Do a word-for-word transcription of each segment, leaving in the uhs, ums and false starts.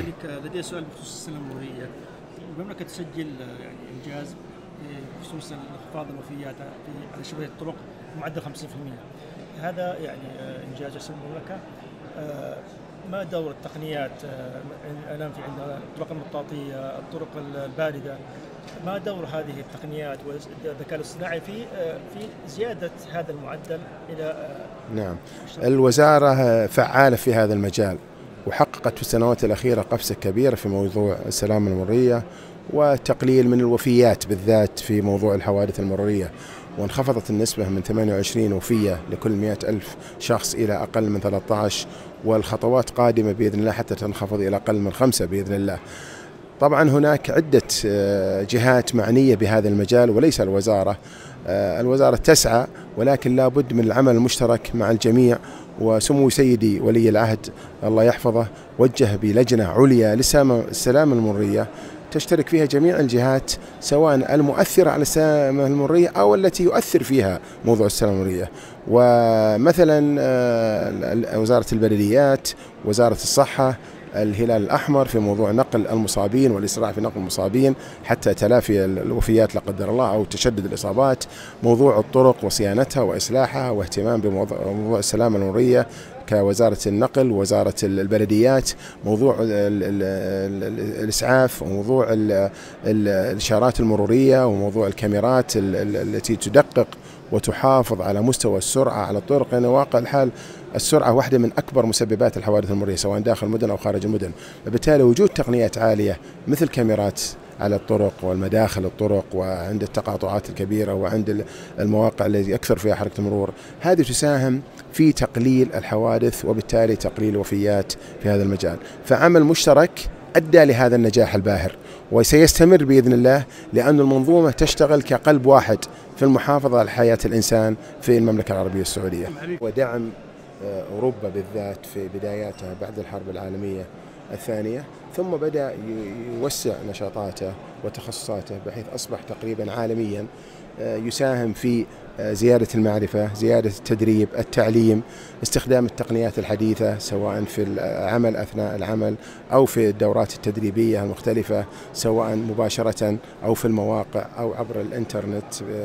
الملك لدي سؤال بخصوص السنة المرورية. المملكة تسجل يعني إنجاز بخصوص انخفاض الوفيات في على شبكة الطرق بمعدل خمسين بالمئة. هذا يعني إنجاز يحسب المملكة. ما دور التقنيات الآن في عندنا الطرق المطاطية، الطرق الباردة، ما دور هذه التقنيات والذكاء الاصطناعي في في زيادة هذا المعدل إلى؟ نعم، الوزارة فعالة في هذا المجال وحققت في السنوات الأخيرة قفزة كبيرة في موضوع السلامة المرورية وتقليل من الوفيات بالذات في موضوع الحوادث المرورية، وانخفضت النسبة من ثمانية وعشرين وفية لكل مئة ألف شخص إلى أقل من ثلاثة عشر، والخطوات قادمة بإذن الله حتى تنخفض إلى أقل من خمسة بإذن الله. طبعا هناك عدة جهات معنية بهذا المجال وليس الوزارة. الوزارة تسعى، ولكن لا بد من العمل المشترك مع الجميع. وسمو سيدي ولي العهد الله يحفظه وجه بلجنة عليا للسلامة المرورية تشترك فيها جميع الجهات، سواء المؤثرة على السلامة المرورية أو التي يؤثر فيها موضوع السلامة المرورية. ومثلا وزارة البلديات، وزارة الصحة، الهلال الأحمر في موضوع نقل المصابين والإسراع في نقل المصابين حتى تلافي الوفيات لا قدر الله أو تشدد الإصابات، موضوع الطرق وصيانتها وإصلاحها واهتمام بموضوع السلامة المرورية كوزارة النقل ووزارة البلديات، موضوع الإسعاف وموضوع الإشارات المرورية وموضوع الكاميرات التي تدقق وتحافظ على مستوى السرعة على الطرق، لأن واقع الحال السرعة واحدة من أكبر مسببات الحوادث المرورية سواء داخل المدن أو خارج المدن. وبالتالي وجود تقنيات عالية مثل كاميرات على الطرق والمداخل الطرق وعند التقاطعات الكبيرة وعند المواقع التي أكثر فيها حركة المرور، هذه تساهم في تقليل الحوادث وبالتالي تقليل الوفيات في هذا المجال. فعمل مشترك أدى لهذا النجاح الباهر وسيستمر بإذن الله، لأن المنظومة تشتغل كقلب واحد في المحافظة على حياة الإنسان في المملكة العربية السعودية. ودعم أوروبا بالذات في بداياتها بعد الحرب العالمية الثانية، ثم بدأ يوسع نشاطاته وتخصصاته بحيث أصبح تقريبا عالميا يساهم في زيادة المعرفة، زيادة التدريب، التعليم، استخدام التقنيات الحديثة سواء في العمل أثناء العمل أو في الدورات التدريبية المختلفة سواء مباشرة أو في المواقع أو عبر الإنترنت،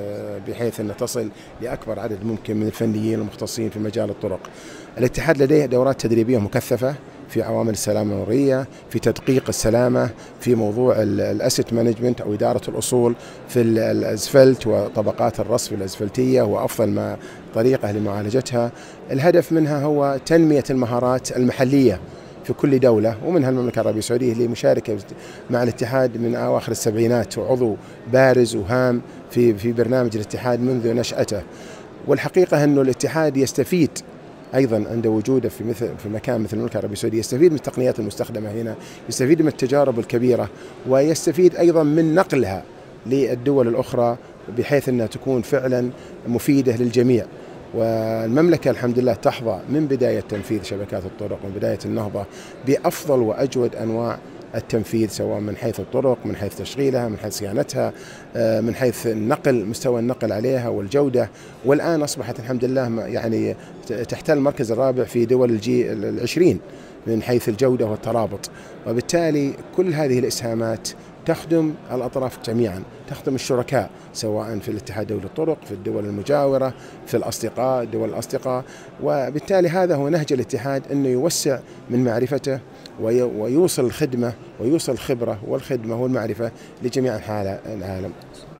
بحيث أن تصل لأكبر عدد ممكن من الفنيين المختصين في مجال الطرق. الاتحاد لديه دورات تدريبية مكثفة في عوامل السلامة المرورية، في تدقيق السلامة، في موضوع الأسيت مانجمنت أو إدارة الأصول، في الأسفلت وطبقات الرصف الأسفلتية وأفضل ما طريقة لمعالجتها. الهدف منها هو تنمية المهارات المحلية في كل دولة، ومنها المملكة العربية السعودية اللي مشاركة مع الاتحاد من أواخر السبعينات وعضو بارز وهام في في برنامج الاتحاد منذ نشأته. والحقيقة أنه الاتحاد يستفيد أيضا عند وجوده في مثل في مكان مثل المملكة العربية السعودية، يستفيد من التقنيات المستخدمة هنا، يستفيد من التجارب الكبيرة، ويستفيد أيضا من نقلها للدول الأخرى بحيث أنها تكون فعلا مفيدة للجميع. والمملكة الحمد لله تحظى من بداية تنفيذ شبكات الطرق ومن بداية النهضة بأفضل وأجود أنواع التنفيذ، سواء من حيث الطرق، من حيث تشغيلها، من حيث صيانتها، من حيث النقل، مستوى النقل عليها والجودة. والآن أصبحت الحمد لله يعني تحتل المركز الرابع في دول الجي العشرين من حيث الجودة والترابط. وبالتالي كل هذه الإسهامات تخدم الأطراف جميعا، تخدم الشركاء سواء في الاتحاد دولي الطرق، في الدول المجاورة، في الأصدقاء، دول الأصدقاء. وبالتالي هذا هو نهج الاتحاد، أنه يوسع من معرفته ويوصل الخدمة ويوصل الخبرة والخدمة والمعرفة لجميع العالم.